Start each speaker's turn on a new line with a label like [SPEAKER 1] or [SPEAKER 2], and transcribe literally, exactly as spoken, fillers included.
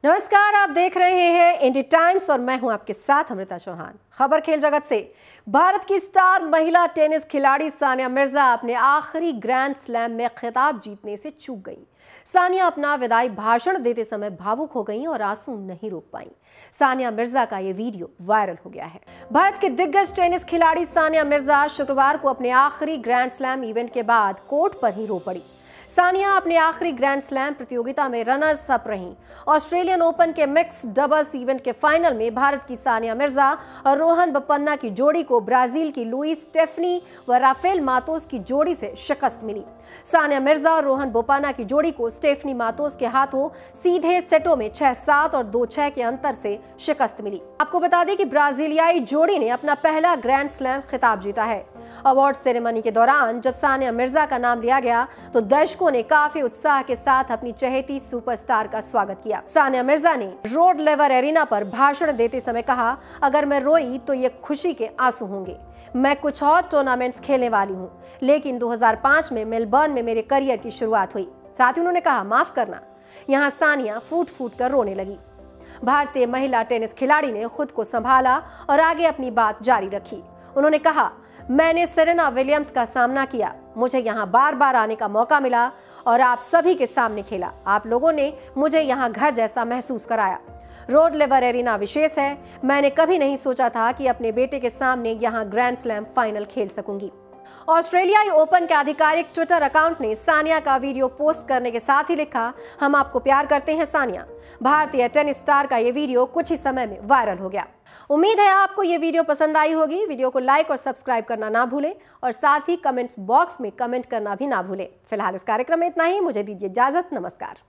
[SPEAKER 1] नमस्कार, आप देख रहे हैं इंडी टाइम्स और मैं हूं आपके साथ अमृता चौहान। खबर खेल जगत से। भारत की स्टार महिला टेनिस खिलाड़ी सानिया मिर्जा अपने आखिरी ग्रैंड स्लैम में खिताब जीतने से चूक गई। सानिया अपना विदाई भाषण देते समय भावुक हो गई और आंसू नहीं रोक पाई। सानिया मिर्जा का ये वीडियो वायरल हो गया है। भारत की दिग्गज टेनिस खिलाड़ी सानिया मिर्जा शुक्रवार को अपने आखिरी ग्रैंड स्लैम इवेंट के बाद कोर्ट पर ही रो पड़ी। सानिया अपने आखिरी ग्रैंड स्लैम प्रतियोगिता में रनर्स अप रहीं। ऑस्ट्रेलियन ओपन के मिक्स डबल्स इवेंट के फाइनल में भारत की सानिया मिर्जा और रोहन बोपन्ना की जोड़ी को ब्राजील की लुइस स्टेफनी व राफेल मातोस की जोड़ी से शिकस्त मिली। सानिया मिर्जा और रोहन बोपन्ना की जोड़ी को स्टेफनी मातोस के हाथों सीधे सेटों में छह सात और दो छह के अंतर से शिकस्त मिली। आपको बता दें कि ब्राजीलियाई जोड़ी ने अपना पहला ग्रैंड स्लैम खिताब जीता है। अवार्ड सेरेमनी के दौरान जब सानिया मिर्जा का नाम लिया गया तो दर्शकों ने काफी उत्साह के साथ अपनी चहेती सुपरस्टार का स्वागत किया। सानिया मिर्जा ने रोड लेवर एरिना पर भाषण देते समय कहा, अगर मैं रोई तो ये खुशी के आंसू होंगे। मैं कुछ और टूर्नामेंट्स खेलने वाली हूँ, लेकिन दो हज़ार पाँच में मेलबर्न में मेरे करियर की शुरुआत हुई। साथ ही उन्होंने कहा, माफ करना। यहाँ सानिया फूट फूट कर रोने लगी। भारतीय महिला टेनिस खिलाड़ी ने खुद को संभाला और आगे अपनी बात जारी रखी। उन्होंने कहा, मैंने सेरेना विलियम्स का सामना किया, मुझे यहाँ बार बार आने का मौका मिला और आप सभी के सामने खेला। आप लोगों ने मुझे यहाँ घर जैसा महसूस कराया। रोड लेवर एरिना विशेष है। मैंने कभी नहीं सोचा था कि अपने बेटे के सामने यहाँ ग्रैंड स्लैम फाइनल खेल सकूंगी। ऑस्ट्रेलियाई ओपन के आधिकारिक ट्विटर अकाउंट ने सानिया का वीडियो पोस्ट करने के साथ ही लिखा, हम आपको प्यार करते हैं सानिया। भारतीय टेनिस स्टार का ये वीडियो कुछ ही समय में वायरल हो गया। उम्मीद है आपको ये वीडियो पसंद आई होगी। वीडियो को लाइक और सब्सक्राइब करना ना भूलें और साथ ही कमेंट्स बॉक्स में कमेंट करना भी ना भूलें। फिलहाल इस कार्यक्रम में इतना ही। मुझे दीजिए इजाजत। नमस्कार।